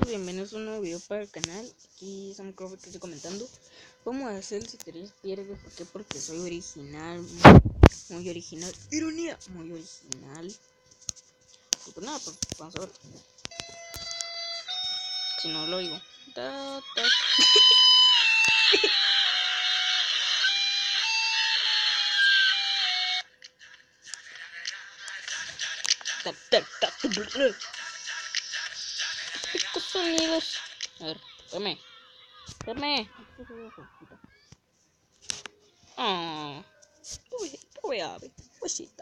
bienvenidos a un nuevo video para el canal. Aquí Sam Crawford que estoy comentando. Vamos a hacer el Citrus pierde. ¿Por qué? Porque soy original, muy original. Ironía, muy original. Y pues nada, pues vamos a ver. Si no lo oigo. Estos sonidos. A ver, espérame. Ah, pobre ave. Pobrecita.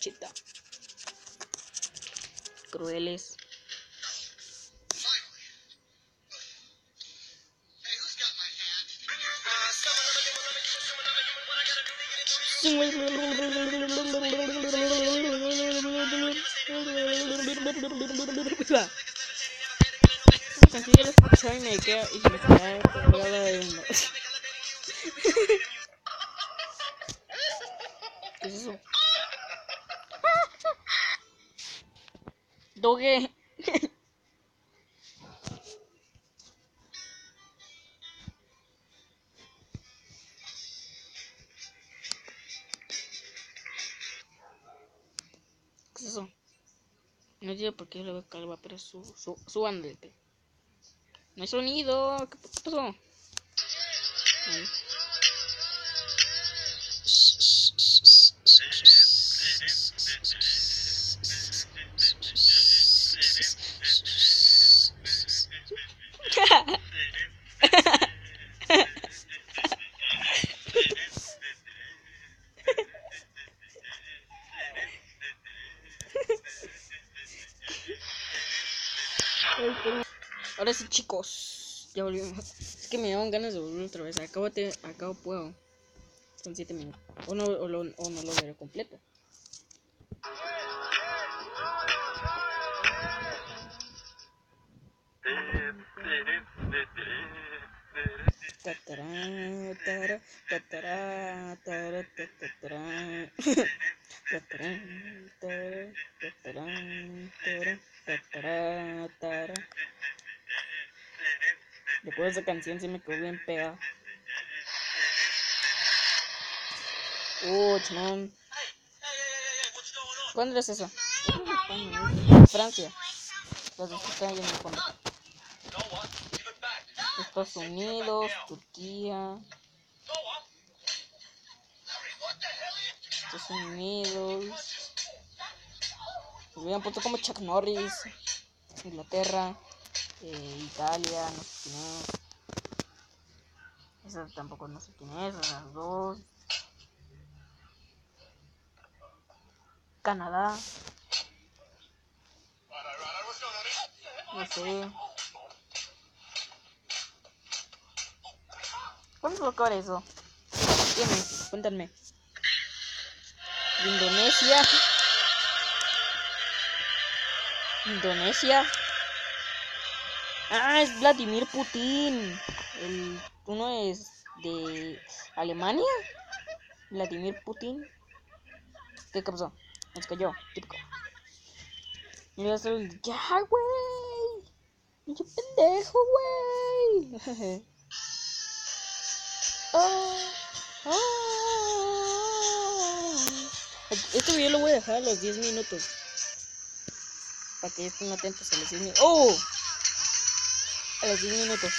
Crueles. Consigue el escuchar y me queda y se me queda pegada de uno. ¿Qué es eso? Doge. ¿Qué es eso? No sé por qué lo veo calva, pero suban del pelo. No hay sonido. ¿Qué pasó? Ahí. Ahora sí, chicos, ya volvimos. Es que me daban ganas de volver otra vez. Acabo puedo. Son 7 minutos. O no lo veré completo. Después de esa canción se me quedó bien pegada. Chimón. ¿Cuándo es eso? Francia. Los dos que están yendo al fondo. Estados Unidos, Turquía. Estados Unidos. Me hubieran puesto como Chuck Norris. Inglaterra. Italia, no sé quién es. Esa tampoco no sé quién es, esas dos. Canadá. No sé. ¿Cuándo se va a acabar eso? ¿Quién? Cuéntame. Indonesia. Ah, es Vladimir Putin. Uno es de Alemania. Vladimir Putin. ¿Qué pasó? Nos cayó. Típico. Ya, güey. Pinche pendejo, güey. Este video lo voy a dejar a los 10 minutos. Para que estén atentos a los 10 minutos. A los 10 minutos.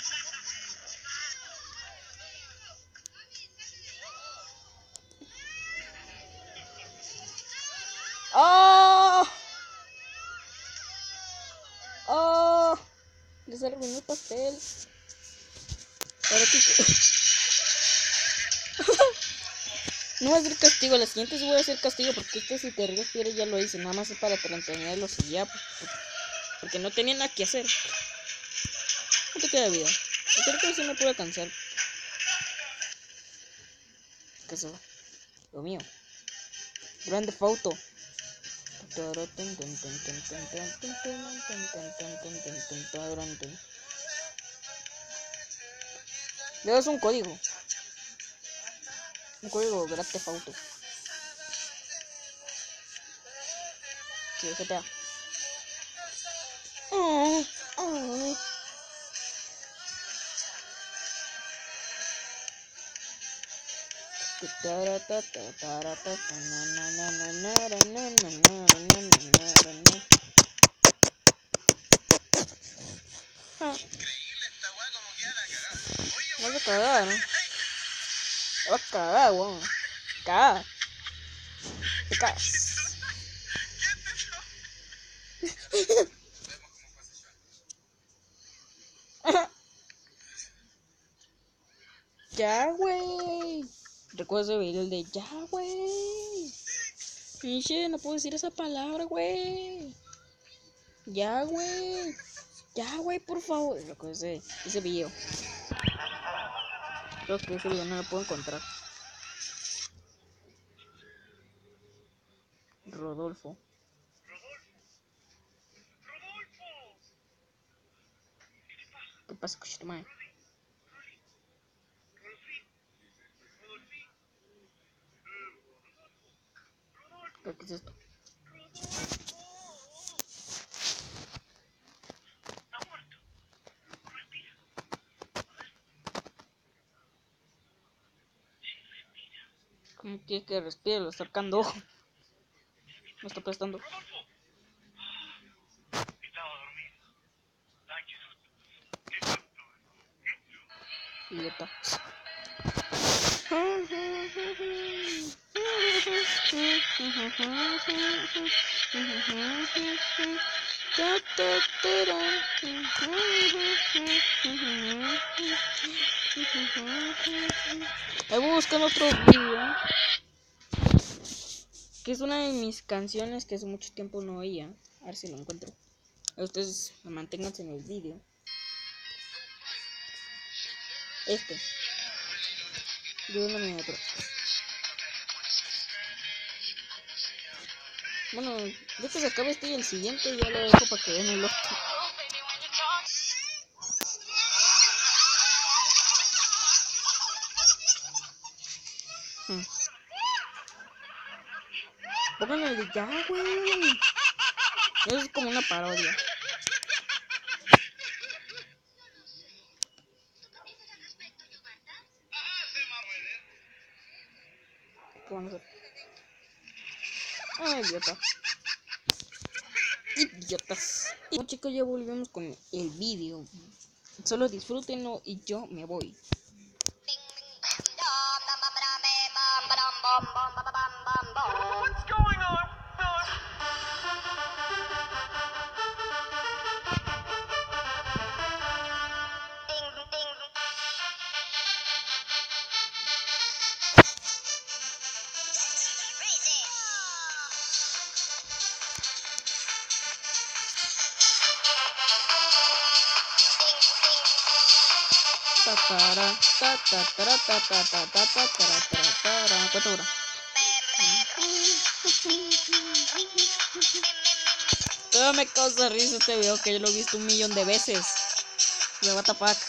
Les arruiné el pastel. Ahora no voy a hacer castigo. La siguiente sí voy a hacer castigo. Porque si te ríes, pierdes, ya lo hice. Nada más es para entretenerlos y ya. Porque no tenía nada que hacer. No te queda vida. Yo creo que sí me puedo cansar. ¿Qué es eso? Lo mío. Grande foto. Le das un código. Un código Grand Theft Auto. Sí, GTA. Vas a cagar, ¿no? Vas a cagar, weón. Cagar. Te cagas. Ya, güey. Recuerdo ese video, el de ya, güey. Pinche, no puedo decir esa palabra, güey. Ya, güey. Ya, güey, por favor. Recuerdo ese video. Creo que ese video no lo puedo encontrar. Rodolfo. ¿Qué pasa, coche tu madre? ¿Qué es esto? ¿Cómo quiere que respire? Lo está sacando ojo. Me está prestando. Idiota. Ahí voy buscando otro video, que es una de mis canciones que hace mucho tiempo no oía. A ver si lo encuentro. Ustedes manténganse en el video. Yo no me otro. Bueno, ya que se acabe este y el siguiente, ya lo dejo para que vean el otro. Pongan el de ya, güey. Eso es como una parodia. ¿Qué van a hacer? Ay, idiota. Idiotas. Y bueno, chicos, ya volvemos con el vídeo. Solo disfrútenlo y yo me voy. What's going on? ¿Cuánto dura? Todo me causa risa este video, que yo lo he visto 1.000.000 de veces. What the fuck.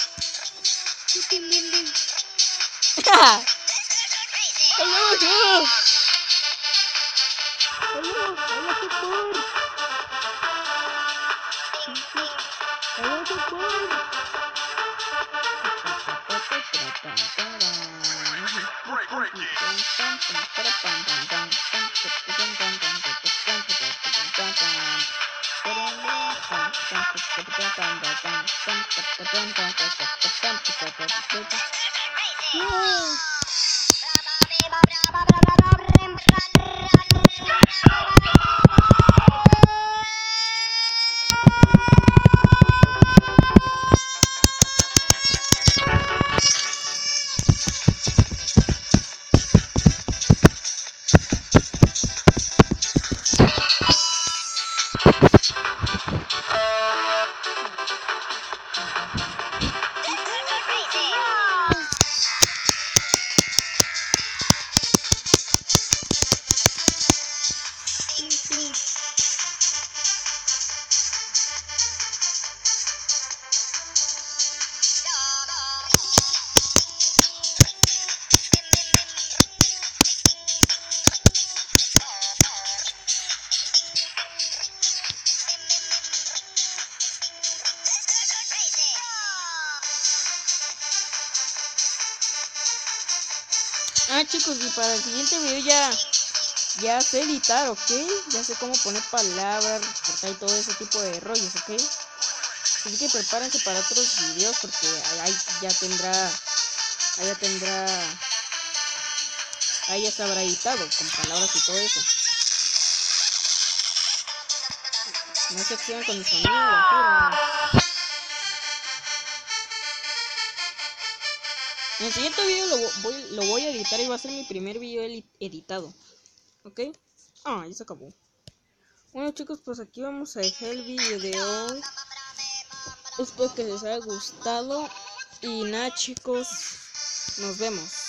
Chicos, y para el siguiente video ya sé editar, ¿ok? Ya sé cómo poner palabras, recortar y todo ese tipo de rollos, ¿ok? Así que prepárense para otros videos porque ahí ya se habrá editado con palabras y todo eso. No se activan con el sonido, lo juro. En el siguiente video lo voy a editar y va a ser mi primer video editado. ¿Ok? Ya se acabó. Bueno chicos, pues aquí vamos a dejar el video de hoy. Espero que les haya gustado. Y nada chicos, nos vemos.